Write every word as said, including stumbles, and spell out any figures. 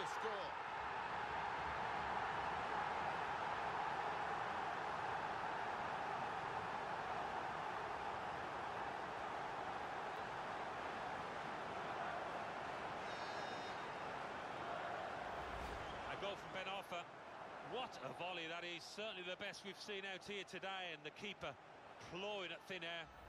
to score. A goal from Ben Arfa. What a volley that is, certainly the best we've seen out here today, and the keeper clawing at thin air.